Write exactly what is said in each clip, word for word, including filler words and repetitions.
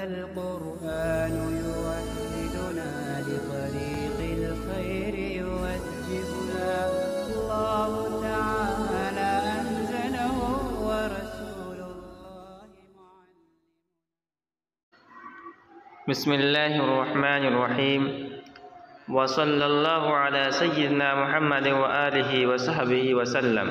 هذا القرآن يوحدنا لطريق الخير يوجهنا الله تعالى أنزله ورسول الله معلم. بسم الله الرحمن الرحيم वसल्लल्लाहु अला सय्यिदिना मुहम्मद व आलिहि व सहबिहि वसल्लम।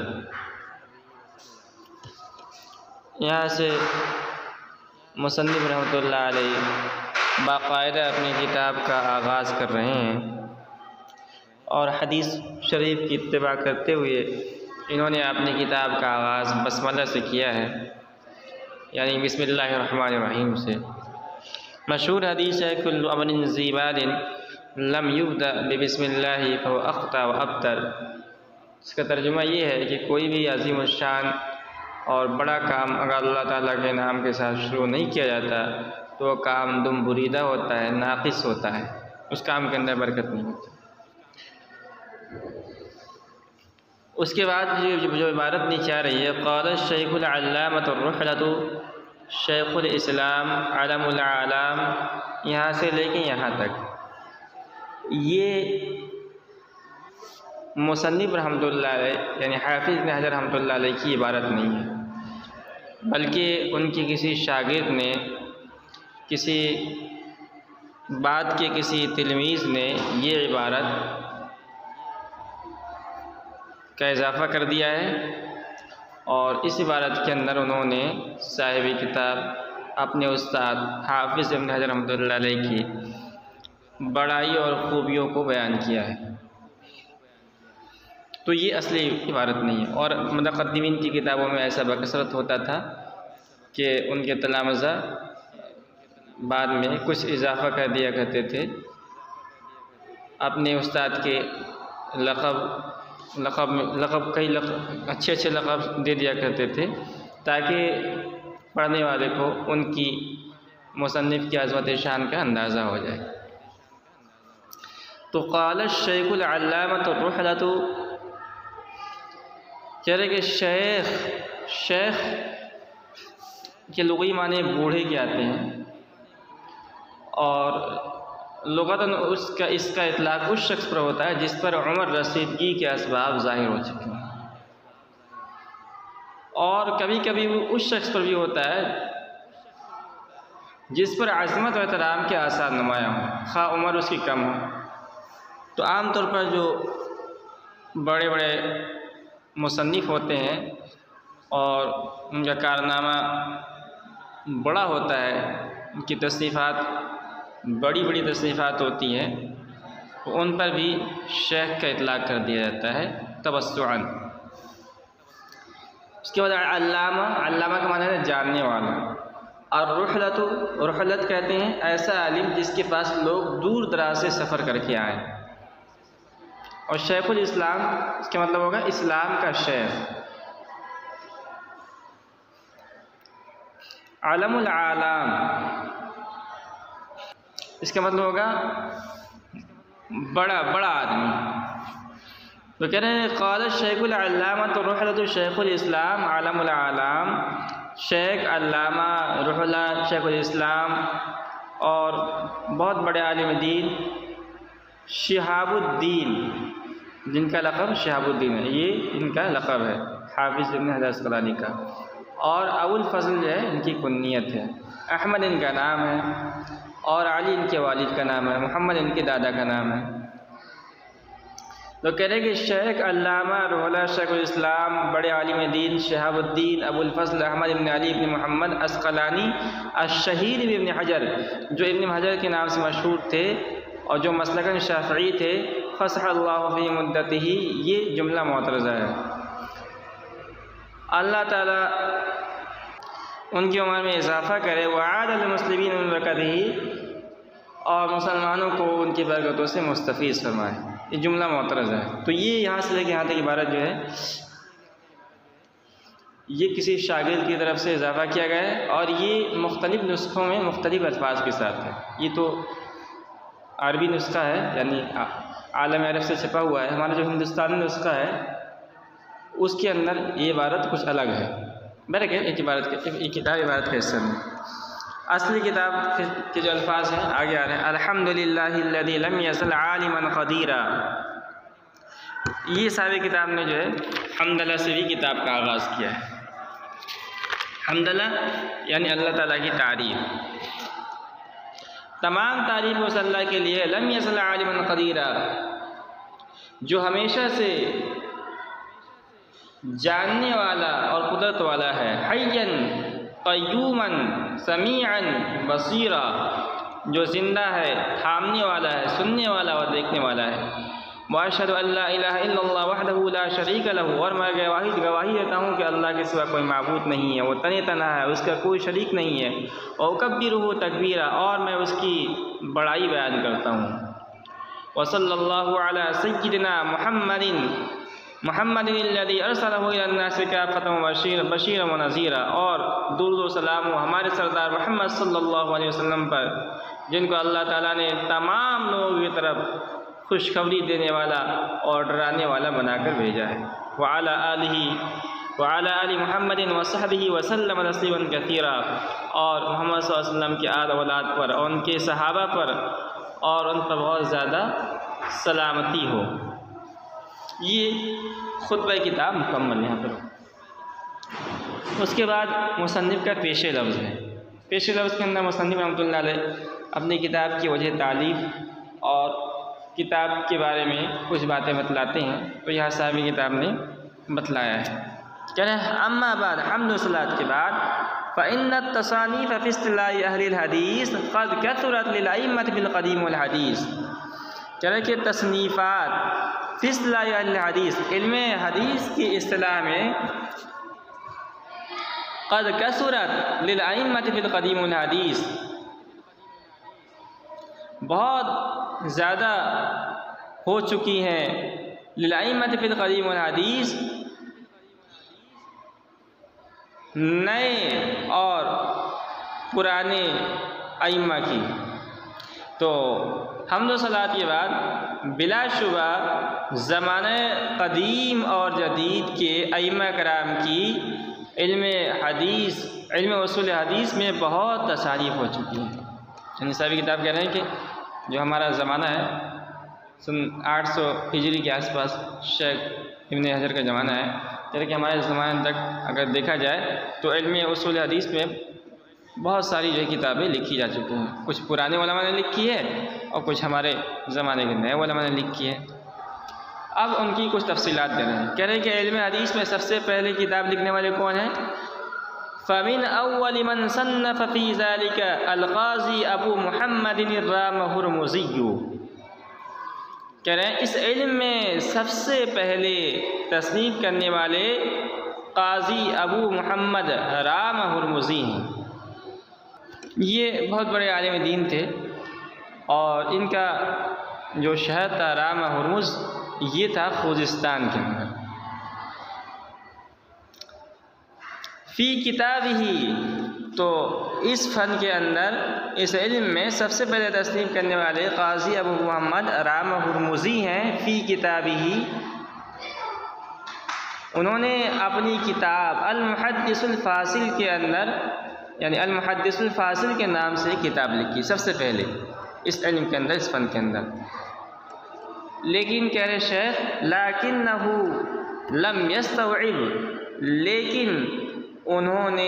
यहाँ से मुसन्निफ़ रहमतुल्लाह अलैहि बाकायदा अपनी किताब का आगाज़ कर रहे हैं और हदीस शरीफ की इत्तिबा करते हुए इन्होंने अपनी किताब का आगाज़ बस्मला से किया है, यानी बिस्मिल्लाहिर रहमानिर रहीम से। मशहूर हदीस है कुल्लु अमरिन ज़ीबालिन लम युब्दा बिस्मिल्लाहि फहुव अख्ता व अब्तर। इसका तर्जुमा ये है कि कोई भी अज़ीम शान और बड़ा काम अगर अल्लाह ताला के नाम के साथ शुरू नहीं किया जाता तो वो काम दुम बुरीदा होता है, नाक़िस होता है, उस काम के अंदर बरकत नहीं होती। उसके बाद जो जो इबारत नीचे आ रही है, क़ाल शेखुल अल्लामतुर रुहलतु शेखुल इस्लाम अलमुल आलाम, यहाँ से लेके यहाँ तक ये मुसन्निफ़ रहमतुल्लाह अलैह यानी हाफ़िज़ इब्न हजर रहमतुल्लाह अलैह की इबारत नहीं है, बल्कि उनकी किसी शागिर्द ने, किसी बाद के किसी तिलमीज़ ने ये इबारत का इजाफ़ा कर दिया है और इस इबारत के अंदर उन्होंने साहिब किताब अपने उस्ताद हाफ़िज़ इब्न हजर रहमतुल्लाह अलैह की बड़ाई और ख़ूबियों को बयान किया है। तो ये असली इबारत नहीं है। और मुतक़द्दिमीन की किताबों में ऐसा बकसरत होता था कि उनके तलामज़ा बाद में कुछ इजाफ़ा कर दिया करते थे, अपने उस्ताद के लक़ब लक़ब लक़ब कई लक़ब अच्छे अच्छे लक़ब दे दिया करते थे ताकि पढ़ने वाले को उनकी मुसन्निफ़ की अज़मत शान का अंदाज़ा हो जाए। तो क़ाल शेखुल अल्लामतुर रुहलतु, कह रहे कि शेख शेख के लुग़वी माने बूढ़े के आते हैं और लुग़तन उसका इसका इतलाक़ उस शख्स पर होता है जिस पर उम्र रसीदगी के असबाब ज़ाहिर हो चुके हैं, और कभी कभी वो उस शख्स पर भी होता है जिस पर अज़मत और एहतराम के आसार नुमायाँ हों, खा उम्र उसकी कम हो। तो आम तौर पर जो बड़े बड़े मुसन्निफ़ होते हैं और उनका कारनामा बड़ा होता है, उनकी तसनीफ़ात बड़ी बड़ी तसनीफ़ात होती हैं, तो उन पर भी शेख का इतलाक़ कर दिया जाता है तबस्सुअन। उसके बाद अल्लामा, अल्लामा का माना है जानने वाला, और रुहलतु, रुहलत कहते हैं ऐसा आलिम जिसके पास लोग दूर दराज से सफ़र करके आए। और शेखुल इस्लाम इसका मतलब होगा इस्लाम का शेख। अलमुल आलाम इसका मतलब होगा बड़ा बड़ा आदमी। तो कह रहे हैं क़ाल शेखुल अल्लामतुर रुहलतु शेखुल इस्लाम अलमुल आलाम, शेख अल्लामा रुहला शेखुल इस्लाम और बहुत बड़े आलिम दीन शिहाबुद्दीन, जिनका लक़ब शिहाबुद्दीन है, ये इनका लक़ब है हाफ़िज़ इब्न हजर अस्क़लानी का। और अबुल फ़ज़ल जो है इनकी कुन्नियत है, अहमद इनका नाम है और अली इनके वालिद का नाम है, मोहम्मद इनके दादा का नाम है। तो कह रहे कि शेख अल्लामा रुहला शेखुल इस्लाम बड़े आलिम दीन शिहाबुद्दीन अबुल फ़ज़ल अहमद इब्न अली इब्न मोहम्मद अस्क़लानी अश-शहीद इब्न हजर, जो इब्न हजर के नाम से मशहूर थे और जो मसलकन शाफ़िई थे, फ़सहल्लाहु फ़ी मुद्दतिही, ये जुमला मुअतरज़ा है। अल्लाह ताला उनकी उम्र में इजाफ़ा करे, वअदल मुस्लिमीन मिन बरकतिही, और मुसलमानों को उनकी बरकतों से मुस्तफ़ीज़ फरमाए, ये जुमला मुअतरज़ा है। तो ये यहाँ से लेके यहाँ तक इबारत जो है ये किसी शागिर्द की तरफ से इजाफ़ा किया गया है और ये मुख्तलिफ़ नुस्ख़ों में मुख्तलिफ़ अल्फाज के साथ है। ये तो अरबी नुस्ख़ा है, यानी आलम अरब से छपा हुआ है। हमारा जो हिंदुस्तानी नुस्ख़ा है उसके अंदर ये इबारत कुछ अलग है। बहरकैफ़ एक इबारत के एक किताब इबारत का हिस्सा में असली किताब के जो अल्फाज हैं आगे आ रहे हैं, अल्हम्दुलिल्लाहिल्लज़ी लम यज़ल आलिमन क़दीरा। ये सारी किताब ने जो है हम्दुलिल्लाह से भी किताब का आगाज़ किया है। हम्दुलिल्लाह यानी अल्लाह ताला की तारीफ़, तमाम तारीफ़ उस अल्लाह के लिए, लम यज़ल आलिमन क़दीरा, जो हमेशा से जानने वाला और कुदरत वाला है, हय्यन क़य्यूमन समीअन बसीरा, जो ज़िंदा है, थामने वाला है, सुनने वाला और देखने वाला है। व अशहदु अल्ला इलाहा इल्लल्लाह वहदहु ला शरीक लहू, और मैं गवाही गवाही देता हूँ कि अल्लाह के सिवा कोई माबूद नहीं है, वो तने तना है, उसका कोई शरीक नहीं है। और कब्बिरुहु तकबीरा, और मैं उसकी बड़ाई बयान करता हूँ। व सल्लल्लाहु अला सय्यिदिना मुहम्मदिन मुहम्मदिल्लज़ी अरसलहु इलन्नासि काफ़तन बशीर बशीरन व नज़ीरा, और दुरूद व सलाम हमारे सरदार मोहम्मद सल्लल्लाहु अलैहि वसल्लम पर, जिनको अल्लाह ताला ने तमाम लोगों की तरफ खुशखबरी देने वाला और डराने वाला बनाकर भेजा है। व अला आलिही व अला आलि मुहम्मदिन व सहबिही व सल्लम तस्लीमन कसीरा, और मोहम्मद सल्लल्लाहु अलैहि वसल्लम के आल औलाद पर और उनके सहाबा पर और उन पर बहुत ज़्यादा सलामती हो। ये खुतबा किताब मुकम्मल यहाँ पर। उसके बाद मुसन्निफ़ का पेश लफ्ज़ है। पेश लफ्ज़ के अंदर मुसन्निफ़ रहमतुल्लाह अलैह अपनी किताब की वजह तालीफ़ और किताब के बारे में कुछ बातें बतलाते हैं। तो यहाँ साहबी किताब ने बतलाया है, कह रहे हैं अम्मा बाद हम्द व सलात के बाद, फ़इन्न तसानीफ़ फ़ी इस्तिलाहि अहलिल हदीस क़द कथरत लिल अइम्मत बिल क़दीम वल हदीस। कह रहे कि तसनीफ़ात फ़ी इस्तिलाहि अहलिल हदीस, इल्म हदीस की इस्तिलाह में, क़द कथरत लिल अइम्मत बिल क़दीम वल हदीस, बहुत ज़्यादा हो चुकी हैं, लिल अइम्मत बिल क़दीम वल हदीस, नए और पुराने अइम्मा की। तो हम्द सलात के बाद बिलाशुबा ज़माने क़दीम और जदीद के अइम्मा कराम की इल्म हदीस, इल्म उसूल हदीस में बहुत तसारीफ़ हो चुकी है। यानी साहब किताब कह रहे हैं कि जो हमारा ज़माना है सन आठ सौ हिजरी के आसपास, शेख इब्न हजर का ज़माना है, जैसे कि हमारे ज़माने तक अगर देखा जाए तो इल्म उसूल हदीस में बहुत सारी जो किताबें लिखी जा चुकी हैं। कुछ पुराने उलमा ने लिखी है और कुछ हमारे ज़माने के नए उलमा ने लिखी है। अब उनकी कुछ तफसीलात दे रहे हैं। कह रहे हैं कि इल्म हदीस में सबसे पहले किताब लिखने वाले कौन हैं? फ़मिन अव्वल मन सन्नफ़ फ़ी ज़ालिका अल-क़ाज़ी अबू मुहम्मदिन अर्राम-हुर्मुज़ी। कह रहे हैं इस इल्म में सबसे पहले तसनीफ़ करने वाले क़ाज़ी अबू मुहम्मद राम हुर्मुज़ी हैं। ये बहुत बड़े आलिम दीन थे और इनका जो शहर था राम हुर्मुज़, ये था खुज़िस्तान के अंदर। फ़ी किताबिही, तो इस फ़न के अंदर, इस इल्म में सबसे पहले तस्नीफ़ करने वाले क़ाज़ी अबू मुहम्मद राम हुर्मुज़ी हैं। फ़ी किताबिही, उन्होंने अपनी किताब अल-मुहद्दिसुल फ़ासिल के अंदर, यानी अल-मुहद्दिसुल फ़ासिल के नाम से किताब लिखी सबसे पहले इस इल्म के अंदर, इस फ़न के अंदर। लेकिन कह रहे शेख, लाकिन्नहु लम यस्तवइब, लेकिन उन्होंने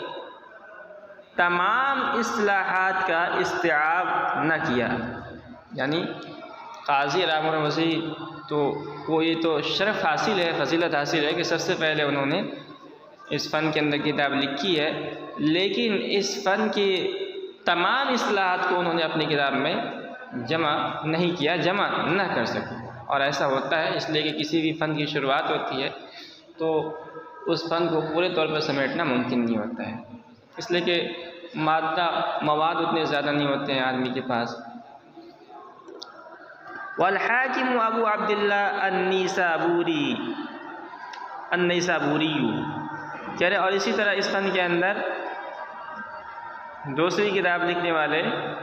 तमाम इस्लाहात का इस्तिआब न किया। यानी क़ाज़ी राम हुर्मुज़ी तो को ये तो शरफ़ हासिल है, फजीलत हासिल है कि सबसे पहले उन्होंने इस फ़न के अंदर किताब लिखी है, लेकिन इस फ़न के तमाम इस्लाहात को उन्होंने अपनी किताब में जमा नहीं किया, जमा न कर सके। और ऐसा होता है इसलिए कि किसी भी फ़न की शुरुआत होती है तो उस फ़न को पूरे तौर पर समेटना मुमकिन नहीं होता है, इसलिए कि मादा मवाद उतने ज़्यादा नहीं होते हैं आदमी के पास। वल हाकिम अबू अब्दुल्लाह अन्नीसाबूरी अन्नीसाबूरी कह रहे। और इसी तरह इस फ़न के अंदर दूसरी किताब लिखने वाले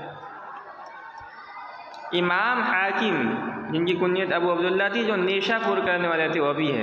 इमाम हाकिम, जिनकी कुनियत अबू अब्दुल्लाह थी, जो नेशापुर करने वाले थे, वो भी है।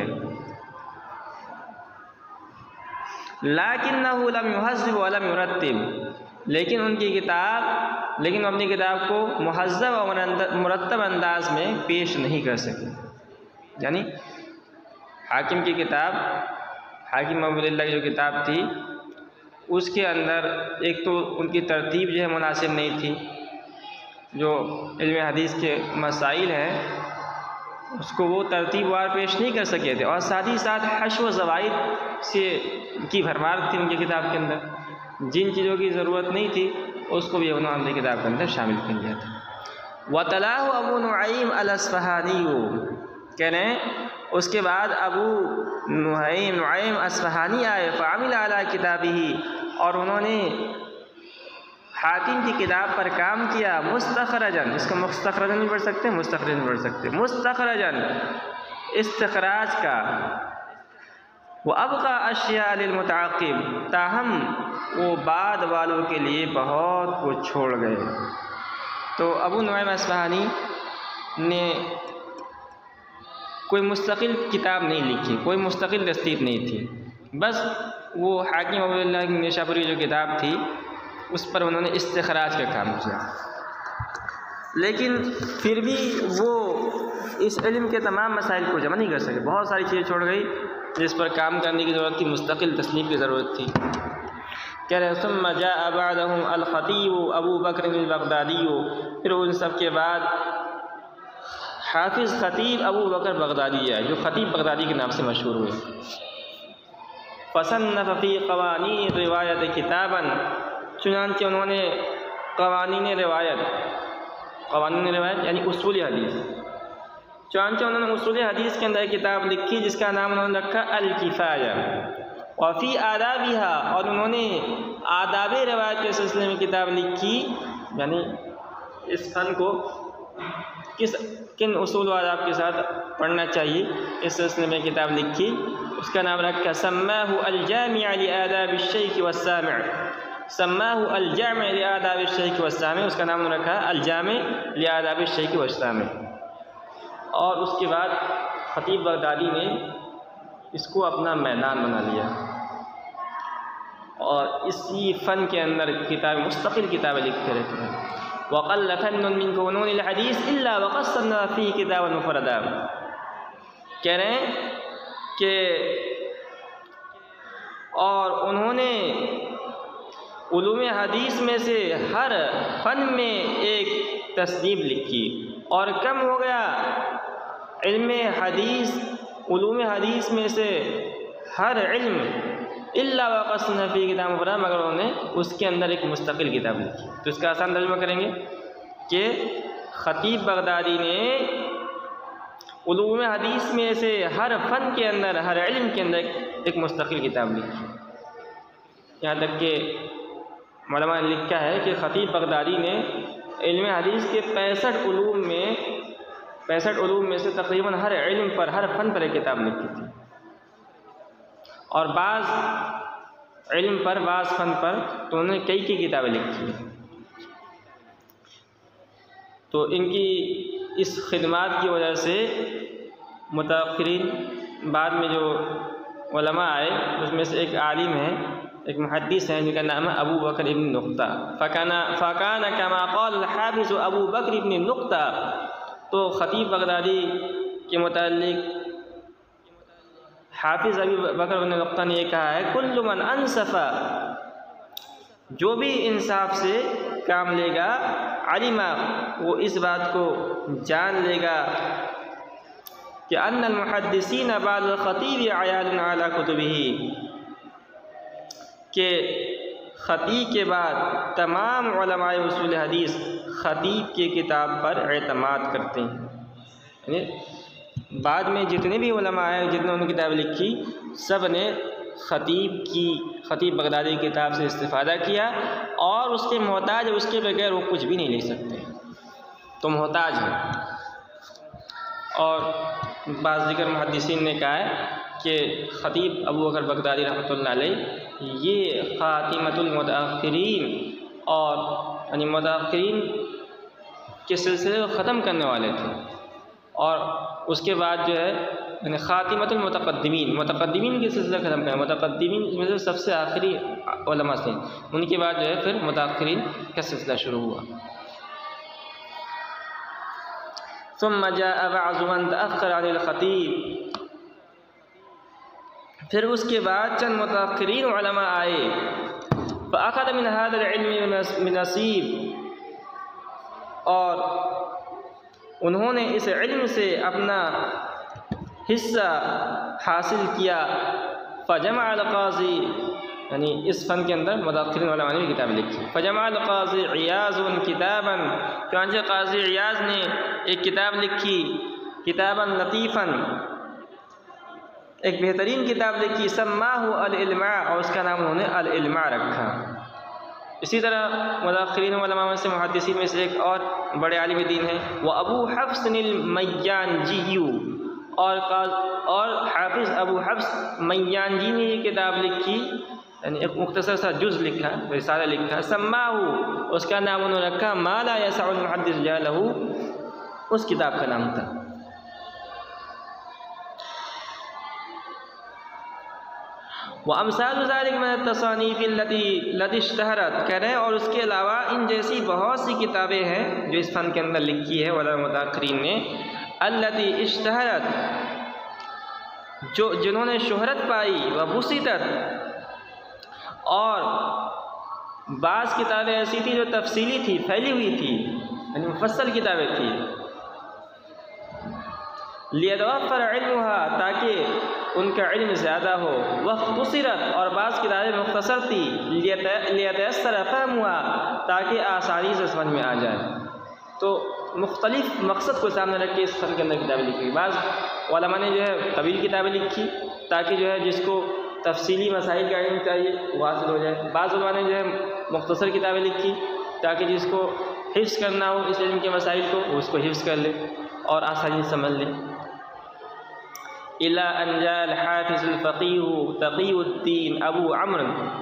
लाकिन्नहु लम युहज़्ज़िब व लम युरत्तिब, लेकिन उनकी किताब लेकिन अपनी किताब को मुहज़्ज़ब और मुरत्तब अंदाज में पेश नहीं कर सके। यानी हाकिम की किताब, हाकिम अबूअब्दिल्लाह की जो किताब थी, उसके अंदर एक तो उनकी तरतीब जो है मुनासिब नहीं थी, जो इल्म हदीस के मसाइल हैं उसको वो तरतीब वार पेश नहीं कर सके थे, और साथ ही साथ हश्व व ज़वाइद से की भरमार थी उनकी किताब के अंदर। जिन चीज़ों की ज़रूरत नहीं थी उसको भी उन्होंने अपनी किताब के अंदर शामिल कर लिया था। वतलाहु अबू नुईम अल-अस्फ़हानी, कह रहे हैं उसके बाद अबू नुईम नुईम अस्फ़हानी आए, फ़अमिल अला किताबिही, और उन्होंने हाकिम की किताब पर काम किया, मुस्तखरजन, इसका मुस्तखरजन भी पढ़ सकते हैं, मुस्तखरजन भी पढ़ सकते हैं, मुस्तखरजन इस्तिखराज का, वो अबका अशिया लिलमुताक़िब, ताहम वो बाद वालों के लिए बहुत कुछ छोड़ गए। तो अबू नुईम अस्फ़हानी ने कोई मुस्तकिल किताब नहीं लिखी, कोई मुस्तकिल दस्तीर नहीं थी, बस वो हाकिम अबूअब्दिल्लाह की निशापुरी जो किताब थी उस पर उन्होंने इस्तिखराज का काम किया। लेकिन फिर भी वो इस इल्म के तमाम मसाइल को जमा नहीं कर सके, बहुत सारी चीज़ें छोड़ गई जिस पर काम करने की ज़रूरत थी, मुस्तकिल तस्नीफ़ की ज़रूरत थी। कह रहे सुम्मा जाअ बअदहुम अल-ख़तीब अबू बकर अल-बगदादी, फिर उन सब के बाद हाफिज़ ख़तीब अबू बकर बगदादी है, जो ख़तीब बगदादी के नाम से मशहूर हुए। फ़सन्नफ़ फ़ी क़वानीन रिवायत किताबन, चुनांचे उन्होंने क़वानीन रिवायत, क़वानीन रिवायत यानी उसूल हदीस, चुनांचे उन्होंने उसूल हदीस के अंदर एक किताब लिखी जिसका नाम उन्होंने रखा अल-किफ़ाया, और फ़ी आदाबिहा, और उन्होंने आदाब रिवायत के सिलसिले में किताब लिखी, यानी इस फ़न को किस किन उसूल व आदाब के साथ पढ़ना चाहिए, इस सिलसिले में किताब लिखी, उसका नाम रखा सम्माहु अल-जामि' लि आदाब अश-शैख़ वस्सामिዕ, सम्माहु अल-जामि' लि आदाब अश-शैख़ वस्सामिዕ, उसका नाम रखा अल-जामि' लि आदाब अश-शैख़ वस्सामिዕ। और उसके बाद ख़तीब बगदादी ने इसको अपना मैदान बना लिया और इसी फ़न के अंदर किताब मुस्तक़िल किताबें लिखते रहते हैं। वक़ल्ल फ़न्नुन मिन फ़ुनूनिल हदीस इल्ला वक़स्समना फ़ीही किताबन मुफ़रदा, कह रहे हैं कि और उन्होंने उलूम हदीस में से हर फ़न में एक तस्नीफ़ लिखी, और कम हो गया इल्म हदीस, उलूम हदीस में से हर इल्म इल्ला वक़स्समना फ़ीही किताबन मुफ़रदा, मगर उन्होंने उसके अंदर एक मुस्तक़िल किताब लिखी। तो इसका आसान तर्जुमा करेंगे कि ख़तीब बगदादी ने उलूम हदीस में से हर फ़न के अंदर, हर इल्म के अंदर एक मुस्तक़िल किताब लिखी। यहाँ तक कि उलमा ने लिखा है कि ख़तीब बगदादी ने इल्म हदीस के पैंसठ उलूम में पैंसठ उलूम में से तकरीबन हर इल्म पर, हर फ़न पर एक किताब लिखी थी, और बाज़ इल्म पर, बाज़ फ़न पर तो उन्होंने कई कई किताबें लिखी। तो इनकी इस खिदमात की वजह से मुताख़िरीन बाद में जो उलमा आए उसमें से एक आलिम है, एक मुहद्दिस है जिनका नाम है अबू बकर इब्न नुक़्ता। फ़काना फ़काना कमा क़ाल हाफ़िज़ अबू बकर इब्न नुक़्ता, तो ख़तीब बगदादी के मुताल्लिक़ हाफिज़ अबू बकर इब्न नुक़्ता ने यह कहा है, कुल्लु मन अनसफ़ा, जो भी इंसाफ से काम लेगा, अलिमा, वो इस बात को जान लेगा कि अन्नल मुहद्दिसीन बअदल ख़तीब अयालुन अला कुतुबिही, के ख़तीब के बाद तमाम उलमाए उसूल हदीस ख़तीब के किताब पर एतमाद करते हैं। यानी बाद में जितने भी उलमा आए, जितने उन्होंने किताब लिखी, सब ने ख़तीब की ख़तीब बगदादी की किताब से इस्तिफ़ादा किया, और उसके मोहताज, उसके बगैर वो कुछ भी नहीं ले सकते, तो मोहताज है। और बाज़ दिगर मुहद्दिसीन ने कहा है कि ख़तीब अबू बकर बगदादी रहमतुल्लाह अलैह ये ख़ातिमतुल मुताख़िरीन, और यानी मुताख़िरीन के सिलसिले को ख़त्म करने वाले थे, और उसके बाद जो है यानी ख़ातिमतुल मुतक़द्दिमीन, मुतक़द्दिमीन की सिलसिला ख़त्म करें। मुतक़द्दिमीन में से सबसे आखिरी उलमा से, उनके बाद जो है फिर मुतअख़्खिरीन का सिलसिला शुरू हुआ। सुम्मा जाअ बअज़ु मन तअख़्ख़र अनिल ख़तीब, फिर उसके बाद चंद मुतअख़्खिरीन उलमा आए। फ़अख़ज़ मिन हाज़िल इल्मि नसीब, और उन्होंने इस इल्म से अपना हिस्सा हासिल किया। फ़जमा अल क़ाज़ी, यानी इस फ़न के अंदर मुतअख़्खिरीन उलमा ने भी किताब लिखी। फ़जमा अल क़ाज़ी इयाज़ुन किताबन, चुनांचे क़ाज़ी इयाज़ ने एक किताब लिखी, किताबन लतीफ़न, एक बेहतरीन किताब लिखी। सम्माहु अल इल्मा, और उसका नाम उन्होंने अल इल्मा रखा। इसी तरह मुतअख़्खिरीन उलमा में से मुहद्दिसीन में से एक और बड़े आलिम दीन है वह अबू हफ्स अल मय्यानजी, और और हाफिज़ अबू हफ्स मय्यानजी ने ये किताब लिखी, यानी एक मुख्तसर सा जुज़ लिखा, रिसाला लिखा। सम्माहु, उसका नाम उन्होंने रखा मा ला यसअुल मुहद्दिस जहलहु, उस किताब का नाम था। व अमसालु ज़ालिक मिन तसानीफ़ लती लती इश्तहरत, कह रहे हैं और उसके अलावा इन जैसी बहुत सी किताबें हैं जो इस फ़न के अंदर लिखी है उलमा मुतअख़्खिरीन ने। अल्लती इश्तहरत, जो जिन्होंने शोहरत पाई, व बुसितत, और बाज़ किताबें ऐसी थी जो तफसीली थी, फैली हुई थी, यानी मुफस्सल किताबें थी। लियतवफ़्फ़र इल्मुहा, ताकि उनका इल्म ज़्यादा हो। वख़्तुसिरत, और बाज़ किताबें मुख्तसर थी। लियतयस्सर फ़हमुहा, ताकि आसानी से समझ में आ जाए। तो मुख्तलिफ़ मकसद को सामने रख के इस फ़न के अंदर किताबें लिखी। बाज़ उलमा ने जो है तवील किताबें लिखी ताकि जो है जिसको तफसीली मसाइल का इल्म चाहिए वो हासिल हो जाए। बाज़ उलमा ने जो है मुख्तसर किताबें लिखी ताकि जिसको हिफ्ज़ करना हो इस इल्म के मसाइल को, वो उसको हिफ्ज़ कर ले और आसानी से समझ ले। इला अंजाल हाफिज़ुल फ़क़ीहु तक़ीउद्दीन अबू अम्र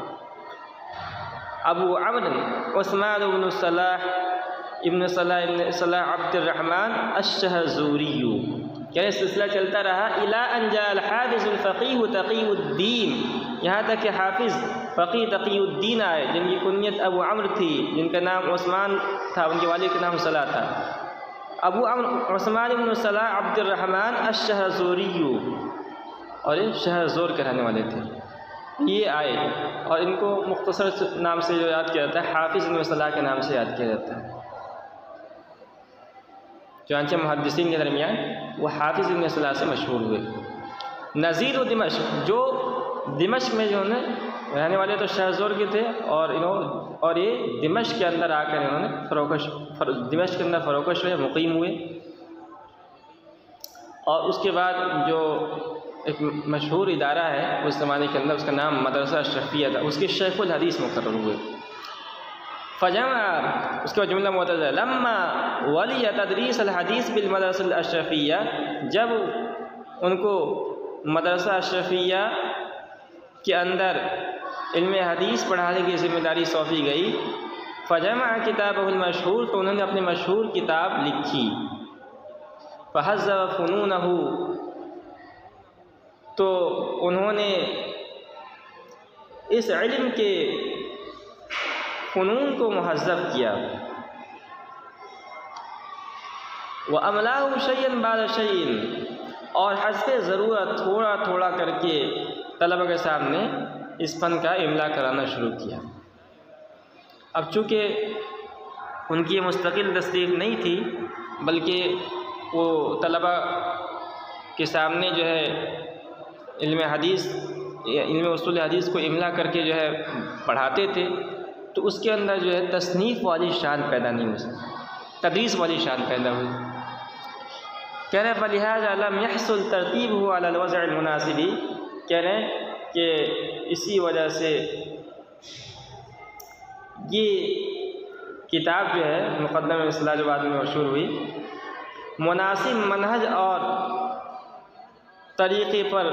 अबू अम्र उस्मान इब्न सलाह इब्न सलाह इब्न सलाह अब्दुर्रहमान अश-शहज़ूरी, क्या सिलसिला चलता रहा। इला अंजाल हाफिज़ुल फ़क़ीहु तक़ीउद्दीन, यहाँ तक कि हाफिज़ फ़क़ीह तक़ीउद्दीन आए, जिनकी कुनियत अबू अम्र थी, जिनका नाम उस्मान था, उनके वालिद का नाम सलाह था। अबू अम्र उस्मान इब्न सलाह अब्दुर्रहमान अश-शहज़ूरी, और ये शहरज़ोर के रहने वाले थे। ये आए और इनको मुख्तसर नाम से जो याद किया जाता है, हाफिज़ इब्न सलाह के नाम से याद किया जाता है। चुनांचे मुहद्दिसीन के दरमियान वो हाफिज़ इब्न सलाह से मशहूर हुए। नज़ीर दिमश्क, जो दिमश्क में जो है रहने वाले तो शहरज़ोर के थे, और इन्होंने और ये दिमश्क के अंदर आकर इन्होंने फ़रोकश दिमश्क के अंदर फ़रोकश हुए, मुक़ीम हुए। और उसके बाद जो एक मशहूर इदारा है उस ज़माने के अंदर, उसका नाम मदरसा अशरफिया था, उसके शेख़ुल हदीस मुक़र्रर हुए। फ़जमा, उसके बाद जुमला मुअतज़ है, लम्मा वलिया तदरीस अल हदीस बिल मदरसा अशरफिया, जब उनको मदरसा अशरफिया के अंदर इल्म हदीस पढ़ाने की ज़िम्मेदारी सौंपी गई। फ़जमा किताबहुल मशहूर, तो उन्होंने अपनी मशहूर किताब लिखी। फ़हज़्ज़ब फ़ुनूनहु, तो उन्होंने इस इल्म के फ़ुनून को मुहज़्ज़ब किया। व अमलाहु शय्यन बाद शय्यन, और हस्बे ज़रूरत थोड़ा थोड़ा करके तलबा के सामने इस फ़न का इमला कराना शुरू किया। अब चूँकि उनकी मुस्तकिल तस्दीक़ नहीं थी, बल्कि वो तलबा के सामने जो है इल्म हदीस इल्म उसूल हदीस को इमला करके जो है पढ़ाते थे, तो उसके अंदर जो है तसनीफ़ वाली शान पैदा नहीं हुई, तदरीस वाली शान पैदा हुई। कह रहे फ़लिहाज़ा लम यहसुल तरतीबुहु अला वज़अल मुनासिबी, कह रहे हैं कि इसी वजह से ये किताब जो है मुक़द्दमा इस्लाह जो बाद में मशहूर हुई, मुनासिब मनहज और तरीक़े पर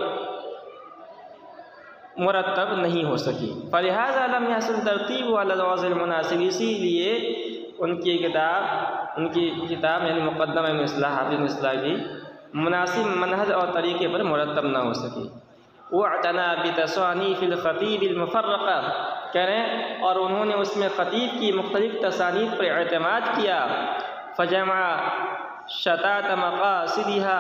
मुरतब नहीं हो सकी। फ़लिहाज़ा लम यहसुल तरतीबुहु अला वज़अल मुनासिब, इसीलिए उनकी किताब उनकी किताब यानी मुक़द्दमा इस्लाह हाफ़िज़ इस्लाह की मुनासिब मनहज और तरीके पर मुरतब ना हो सके। वअतना बितसानीफ़िल ख़तीबिल मुफ़र्रक़ा, कह रहे हैं और उन्होंने उसमें ख़तीब की मुख्तलिफ़ तसानीफ़ पर एतमाद किया। फ़जमा शतात मक़ासिदिहा,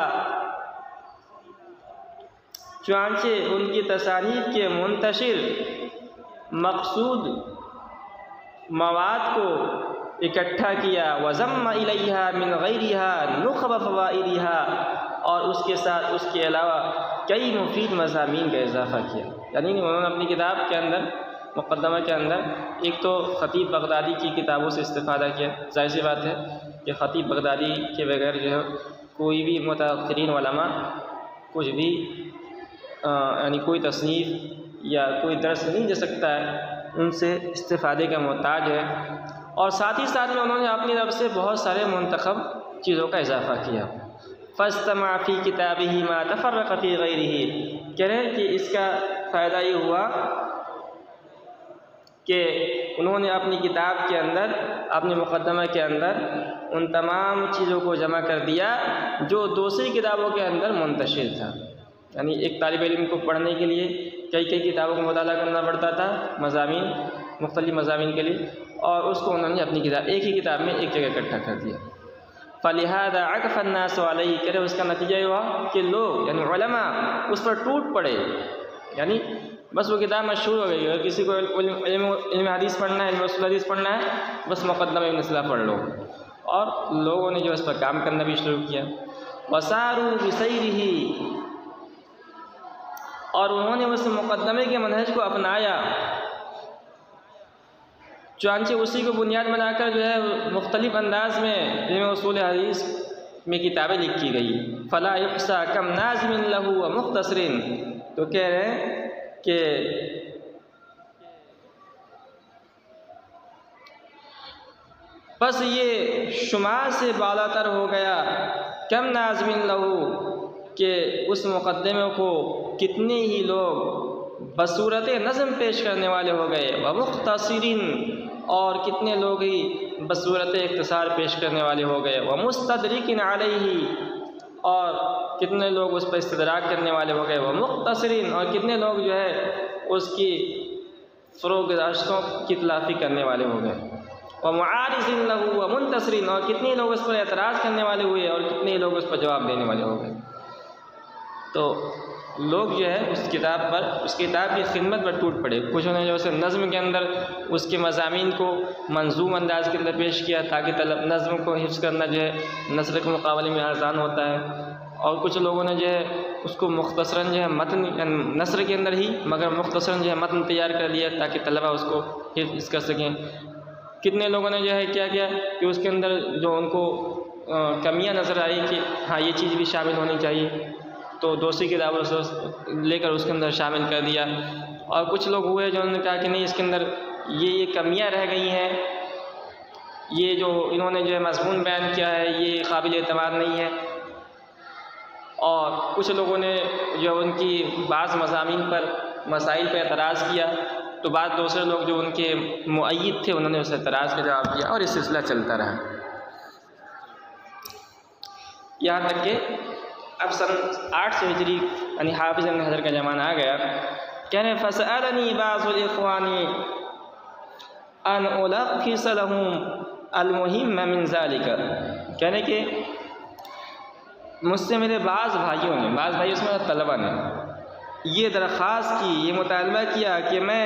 चुनांचे उनकी तसानीफ़ के मुंतशिर मक़सूद मवाद को इकट्ठा किया। वज़म्मा इलैहा मिन गैरिहा नुख़ब फ़वाइदिहा, और उसके साथ उसके अलावा कई मुफीद मज़ामीन का इजाफ़ा किया। यानी उन्होंने अपनी किताब के अंदर मुक़द्दमा के अंदर एक तो ख़तीब बगदादी की किताबों से इस्तिफ़ादा किया। ज़ाहिर सी बात है कि ख़तीब बगदादी के बगैर जो है कोई भी मुतअख़्खिरीन उलमा कुछ भी यानी कोई तसनीफ़ या कोई दर्स नहीं दे सकता है, उनसे इस्तिफ़ादे का मोहताज है। और साथ ही साथ में उन्होंने अपनी तरफ से बहुत सारे मुंतखब चीज़ों का इजाफ़ा किया। फ़स्तमा फ़ी किताबिही मा तफ़र्रक़ फ़ी गैरिही, कह रहे हैं कि इसका फ़ायदा ये हुआ कि उन्होंने अपनी किताब के अंदर, अपने मुक़द्दमा के अंदर उन तमाम चीज़ों को जमा कर दिया जो दूसरी किताबों के अंदर मुंतशिर था। यानी एक तालिब इल्म को पढ़ने के लिए कई कई किताबों का मुताला करना पड़ता था, मज़ामीन मुख्तलिफ़ मज़ामीन के लिए, और उसको उन्होंने अपनी किताब एक ही किताब में एक जगह इकट्ठा कर दिया। फ़लिहाज़ा अक़फ़ अन्नास अलैहि, कह रहे उसका नतीजा ये हुआ कि लोग यानी उलमा उस पर टूट पड़े। यानी बस वो किताब मशहूर हो गई है, किसी को इल्म हदीस पढ़ना है, इल्म उसूल हदीस पढ़ना है, बस मुक़द्दमा इब्न सलाह पढ़ लो, और लोगों ने जो इस पर काम करना भी शुरू किया। वसारू बिसैरिही, और उन्होंने उस मुक़द्दमे के मनहज को अपनाया, चुनांचे उसी को बुनियाद बनाकर जो है मुख्तलिफ़ अंदाज में इल्म उसूल हदीस में किताबें लिखी गई। फ़ला युहसा कम नाज़िमिन लहू व मुख्तसरिन, तो कह रहे हैं कि बस ये शुमार से बालातर हो गया, कम नाज़िमिन लहू, कि उस मुक़द्दमे को कितने ही लोग बसूरत नज़म पेश करने वाले हो गए। व मुख्तसरिन, और कितने लोग ही बसूरत इख्तिसार पेश करने वाले हो गए। व मुस्तदरिकिन अलैहि, और कितने लोग उस पर इस्तदराक करने वाले हो गए। व मुख्तसरिन, और कितने लोग जो है उसकी फ़रोग़दाश्तों की तलाफ़ी करने वाले हो गए। व मुआरिज़िन लहू व मुंतसरिन, और कितने लोग उस पर एतराज़ करने वाले हुए और कितने लोग उस पर जवाब देने वाले हो गए। तो लोग जो है उस किताब पर, उस किताब की खिदमत पर टूट पड़े। कुछ ने जो है नज़्म के अंदर उसके मज़ामीन को मंजूम अंदाज के अंदर पेश किया ताकि तलब नज़्म को हिफ्ज़ करना जो है नसर के मुकाबले में आसान होता है, और कुछ लोगों ने जो है उसको मुख्तसरन जो है मतन नसर के अंदर ही मगर मुख्तसरन जो है मतन तैयार कर लिया ताकि तलबा उसको हिफ्ज़ कर सकें। कितने लोगों ने जो है क्या किया कि उसके अंदर जो उनको कमियाँ नज़र आई कि हाँ ये चीज़ भी शामिल होनी चाहिए, तो दूसरी किताबों से लेकर उसके अंदर शामिल कर दिया। और कुछ लोग हुए जो उन्होंने कहा कि नहीं इसके अंदर ये ये कमियां रह गई हैं, ये जो इन्होंने जो है मज़मून बयान किया है ये काबिल एतमाद नहीं है। और कुछ लोगों ने जो उनकी बाज़ मज़ामीन पर मसाइल पर एतराज़ किया, तो बाद दूसरे लोग जो उनके मुअय्यिद थे उन्होंने उस एतराज़ का जवाब दिया, और ये सिलसिला चलता रहा। यहाँ तक कि अब सन आठ सौ हिजरी यानी हाफिज़ इब्न हजर का ज़माना आ गया। कहने फसअलनी बाज़ुल इख़वानी अन उलख़िस लहुम अल-मुहिम्म मिन ज़ालिका, कहने के मुझसे मेरे बाज़ भाइयों ने, बाज़ भाई उसमें तलबा ने ये दरख्वास्त की, ये मुतालबा किया कि मैं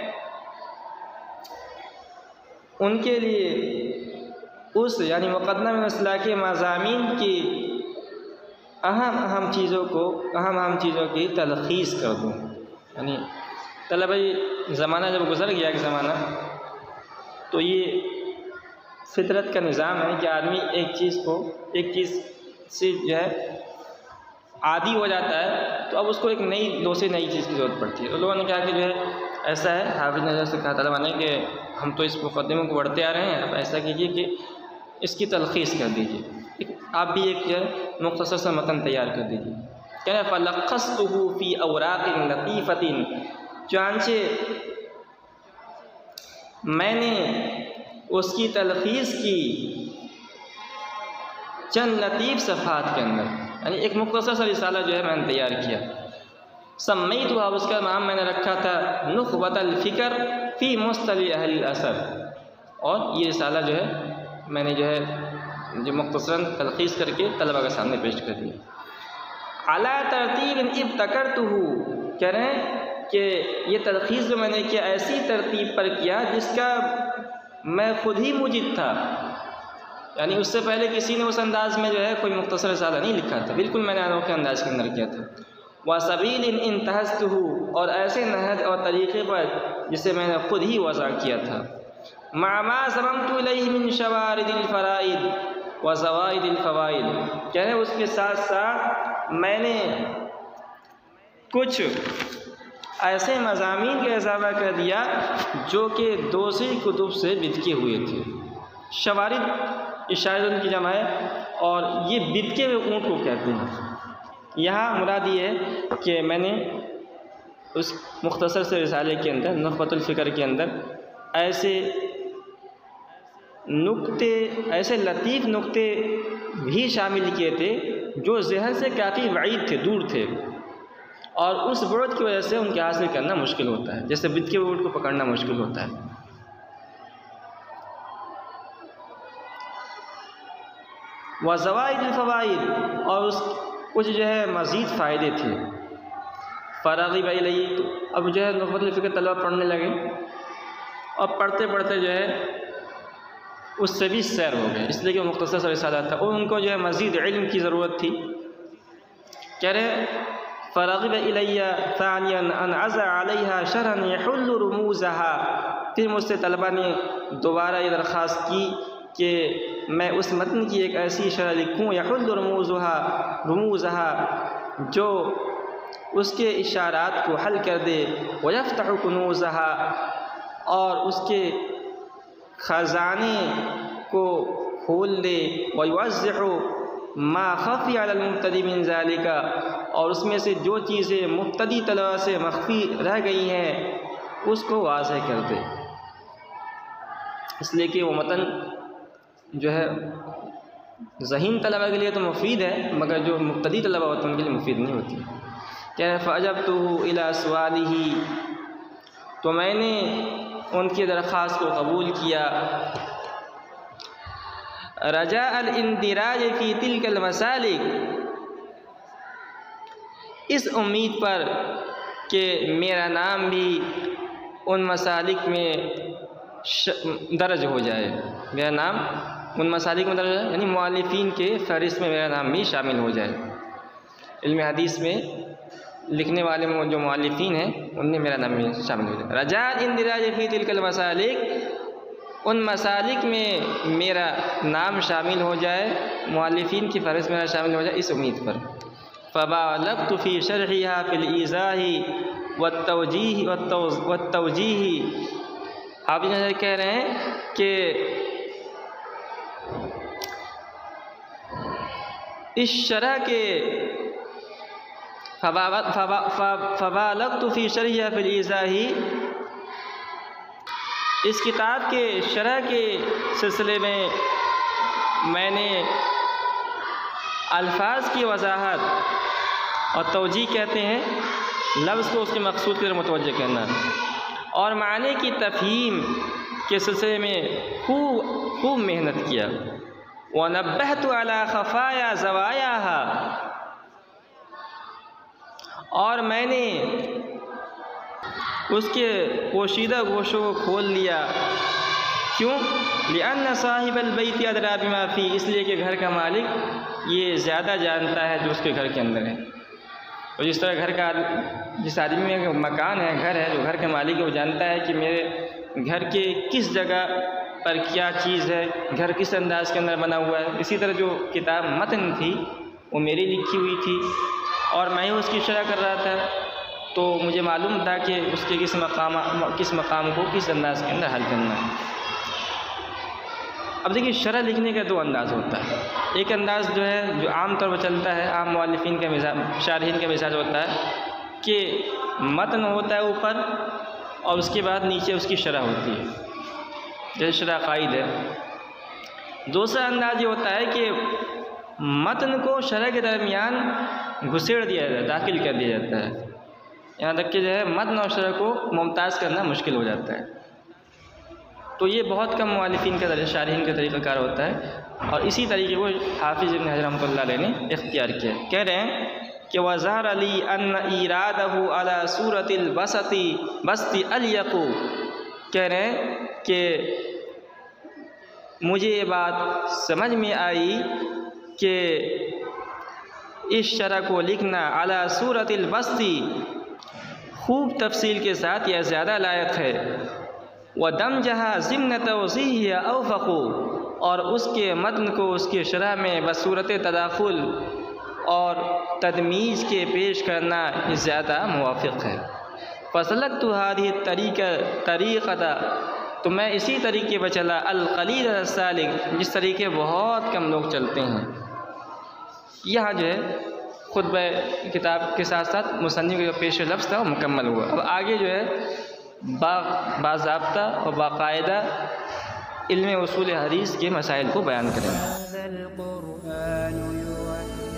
उनके लिए उस यानी मुक़द्दमा में इस्लाह के मज़ामीन की अहम अहम चीज़ों को अहम अहम चीज़ों की तलख़ीस कर दूँ। यानी तलबी ज़माना जब गुज़र गया एक ज़माना, तो ये फितरत का निज़ाम है कि आदमी एक चीज़ को एक चीज़ से जो है आदी हो जाता है, तो अब उसको एक नई दूसरी नई चीज़ की ज़रूरत पड़ती है। तो लोगों ने कहा कि जो है ऐसा है, हाफिज़ ने जैसे कहा तलबा ने कि हम तो इस मुक़द्दमे को बढ़ते आ रहे हैं, अब ऐसा कीजिए कि इसकी तलख़ीस कर दीजिए, आप भी एक जो है मुख्तसर सा मतन तैयार कर दीजिए। कहना फ़लख़स्तुहु फ़ी अवराक़िन लतीफ़तिन, चुनांचे मैंने उसकी तलख़ीस की चंद लतीफ़ सफ़हात के अंदर। यानी एक मुख्तसर सा रिसाला जो है मैंने तैयार किया। सम्मई तो उसका नाम मैंने रखा था नुखबतुल फ़िक्र फ़ी मुस्तली अहल असर, और ये रिसाला जो है मैंने जो है जो मुख्तसरन तलख़ीस करके तलबा के सामने पेश कर दिया। अला तरतीब इब्तकरतुहु, कह रहे हैं कि ये तलख़ीस जो मैंने किया ऐसी तरतीब पर किया जिसका मैं ख़ुद ही मुजिद था, यानी उससे पहले किसी ने उस अंदाज़ में जो है कोई मुख्तसर रिसाला नहीं लिखा था, बिल्कुल मैंने अनोखे अंदाज़ के अंदर किया था। व सबील इंतहस्तुहु, और ऐसे नहज और तरीक़े पर जिसे मैंने ख़ुद ही वज़ा किया था। मामा ज़ममतु इलैहि मिन शवारिदिल फ़राइद व ज़वाइदिल फ़वाइद, कह रहे उसके साथ साथ मैंने कुछ ऐसे मज़ामीन का इज़ाफ़ा कर दिया जो कि दूसरी कुतुब से बिदके हुए थे। शवारिद इशारतन की जमा है, और ये बिदके हुए ऊँट को कहते हैं। यहाँ मुराद ये है कि मैंने उस मुख्तसर से रिसाले के अंदर नुखबतुल फ़िक्र के अंदर ऐसे नुक्ते, ऐसे लतीफ़ नुक्ते भी शामिल किए थे जो ज़हन से काफ़ी बाईद थे, दूर थे, और उस बुर्द की वजह से उनके हासिल करना मुश्किल होता है, जैसे बिदके हुए ऊँट को पकड़ना मुश्किल होता है। व ज़वाइदिल फ़वाइद, और उस कुछ जो है मज़ीद फ़ायदे थे। फ़राग़िब इलैहि, तो अब जो है नुखबतुल फ़िक्र तलबा पढ़ने लगे, और पढ़ते पढ़ते जो है उससे भी सैर हो गए, इसलिए कि मुख्तसर सा रिसाला था और उनको जो है मज़ीद इल्म की ज़रूरत थी। कह रहे फ़राग़िब इलैया तानियन अन अज़ा अलैहा शरहन यहुल्लु रुमूज़हा, फिर मुझसे तलबा ने दोबारा ये दरख्वास्त की कि मैं उस मतन की एक ऐसी शरह लिखूँ यहुल्लु रुमूज़हा रुमूज़हा जो उसके इशारात को हल कर दे, व यफ़्तहु कुनूज़हा, और उसके ख़ज़ाने को खोल दे, व युवज़्ज़िहु मा ख़फ़ी अलल मुब्तदी मिन ज़ालिका, और उसमें से जो चीज़ें मुब्तदी तलबा से मख्फ़ी रह गई हैं उसको वाज़ेह कर दे। इसलिए कि वो मतन जो है ज़हीन तलबा के लिए तो मुफीद है, मगर जो मुब्तदी तलबा होते हैं उनके लिए मुफीद नहीं होती। क्या फ़अजबतुहु इला सवालिही, तो मैंने उनकी दरख्वास्त को कबूल किया। रजा अल इंदिराज फ़ी तिलकल मसालिक, इस उम्मीद पर कि मेरा नाम भी उन मसालिक में दर्ज हो जाए, मेरा नाम उन मसालिक में दर्ज हो जाए, यानी मुअल्लिफ़ीन के फ़हरिस्त में मेरा नाम भी शामिल हो जाए। इल्म हदीस में लिखने वाले जो मुअल्लिफ़ीन हैं उनमें मेरा नाम भी शामिल हो जाए। रजा इंदिराज फ़ी तिलकल मसालिक, उन मसालिक में मेरा नाम शामिल हो जाए, मुअल्लिफ़ीन की फ़हरिस्त में मेरा शामिल हो जाए, इस उम्मीद पर। फ़बालग़्तु फ़ी शरहिहा फ़िल ईज़ाही वत्तवजीह वत्तवजीह, आप ये कह रहे हैं कि इस शरह के फ़बालग़्तु फ़ी शरहिहा फ़िल ईज़ाही, इस किताब के शरह के सिलसिले में मैंने अल्फाज की वजाहत, और तवजीह कहते हैं लफ्ज़ को उसके मक़सूद की तरफ मुतवज्जह करना, और माने की तफ़हीम के सिलसिले में खूब खूब मेहनत किया। व नब्बहतु अला ख़फ़ाया ज़वायाहा, और मैंने उसके पोशीदा गोशों को खोल लिया। क्यों? लिअन्न साहिबल बैति अदरा बिमा फ़ी, इसलिए कि घर का मालिक ये ज़्यादा जानता है जो उसके घर के अंदर है। तो जिस तरह घर का, जिस आदमी में मकान है, घर है, जो घर का मालिक है, वो जानता है कि मेरे घर के किस जगह पर क्या चीज़ है, घर किस अंदाज के अंदर बना हुआ है। इसी तरह जो किताब मतन थी वो मेरी लिखी हुई थी और मैं ही उसकी शरह कर रहा था, तो मुझे मालूम था कि उसके किस मकाम किस मकाम को किस अंदाज के अंदर हल करना है। अब देखिए, शरह लिखने का दो अंदाज़ होता है। एक अंदाज़ जो है जो आम तौर पर चलता है, आम मुअल्लिफ़ीन का मिजाज, शारहीन का मिजाज होता है कि मतन होता है ऊपर और उसके बाद नीचे उसकी शरह होती है, जैसे शरह क़ाइद है। दूसरा अंदाज़ ये होता है कि मतन को शरह के दरमियान घुसेड़ दिया जाता है, दाखिल कर दिया जाता है, यहाँ तक कि जो है मतन और शरह को मुमताज़ करना मुश्किल हो जाता है। तो ये बहुत कम मुअल्लिफ़ीन का तरीक़ा, शारिहीन का तरीक़ाकार होता है और इसी तरीके को हाफ़िज़ इब्न हजर रहमतुल्लाह अलैह ने इख्तियार किया। कह रहे हैं कि वज़ार अली अन इरादहु अला सूरतिल बसती बस्ती अलियक़ु, कह रहे हैं कि मुझे ये बात समझ में आई कि इस शरह को लिखना अला सूरतिल बस्ती खूब तफसील के साथ यह ज़्यादा लायक है। व दम जहाँ ज़िम्न तवज़ीह अवफ़क़ु, और उसके मतन को उसके शरह में बसूरत तदाखुल और तदमीज़ के पेश करना ज़्यादा मुवाफ़िक़ है। फसलक तो हादी तरीक़ा तरीक़ता, तो मैं इसी तरीके पर चला अल-क़लील सालिक, जिस तरीके बहुत कम लोग चलते हैं। यहाँ जो है खुतबा किताब के साथ साथ मुसन्निफ़ का जो पेश लफ्ज़ था वो मुकम्मल हुआ। अब आगे जो है बा बाज़ाब्ता और बाकायदा इल्म उसूल हदीस के मसाइल को बयान करेंगे।